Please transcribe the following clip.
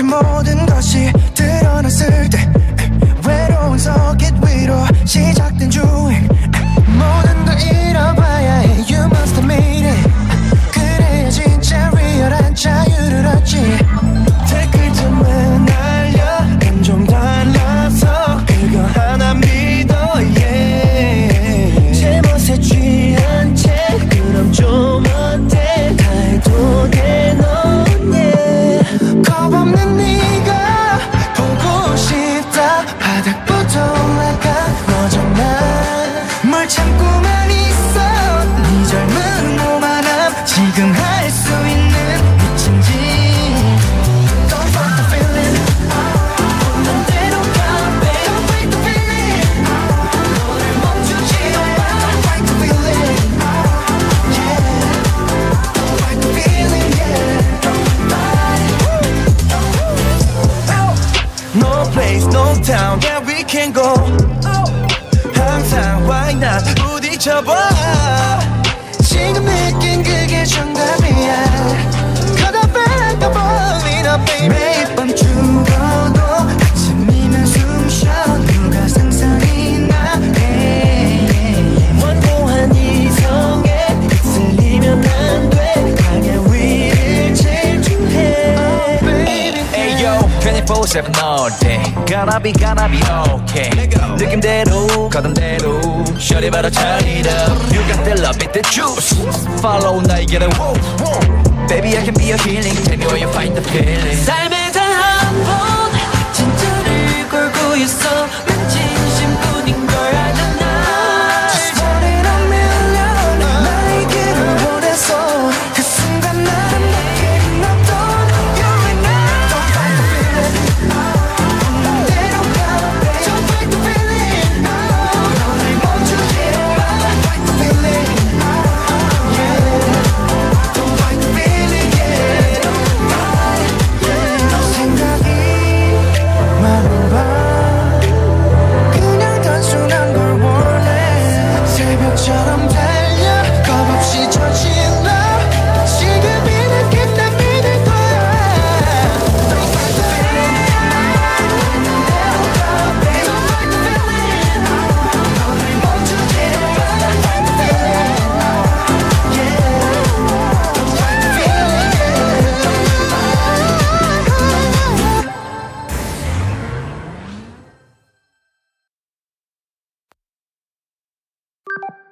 마치 모든 것이 드러났을 때 외로운 서킷 위로 시작된 주행 모든 걸 잃어봐야 해 You must admit it 그래야 진짜 리얼한 자유를 얻지 댓글쯤에 날려 난 좀 달라서 그거 하나 믿어 yeah. 제멋에 취한 채 그럼 좀 어때 다 해도 돼 넌 yeah. 겁없는 네가 보고 싶다 바닥부터 올라가 너잖아 뭘 참고만 있어 네 젊은 오만함 지금 할 수 있는 미친지 Don't fight the feeling 없는 대로 가 babe Don't fight the feeling 너를 멈추지 마 Don't fight the feeling yeah Don't fight the feeling yeah Don't fight No place no town where we can go 항상 why not 부딪혀봐 지금 느낀 그게 정답이야 가다 뺏겨버리나 baby 매일 밤 죽어도 아침이면 숨쉬어 누가 상상이 나 원고한 이성에 휩쓸리면 안돼 강한 위를 질주해 oh, baby Ayo 24/7 all day Gotta be okay 느낌대로 거둔대로 Shorty better turn it up You got the love with the juice Follow 나의 길을 whoa, whoa. Baby I can be your healing Tell me where you find the feeling 삶에 단 한 번 진짜를 걸고 있어 난 진심뿐인 걸 알잖아 Just one in a million 나의 길을 보내서 그 순간 나를 느끼는 어떤 You and I Don't fight the feeling 없는 대로 가 babe Don't fight the feeling 너를 멈추지 마 Don't fight the feeling yeah Don't fight the feeling yeah 너 생각이 많은 밤 그냥 단순한 걸 원해 새벽처럼 달려 겁없이 저질러 지금 이 느낌 난 믿을 거야 Don't fight the feeling 없는 대로 가 babe Don't fight the feeling 너를 멈추지 마 Don't fight the feeling yeah Don't fight the feeling yeah